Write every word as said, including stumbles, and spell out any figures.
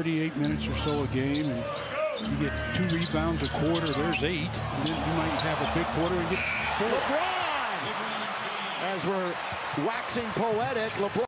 thirty-eight minutes or so a game, and you get two rebounds a quarter, there's eight. And then you might have a big quarter and get four. LeBron! As we're waxing poetic, LeBron.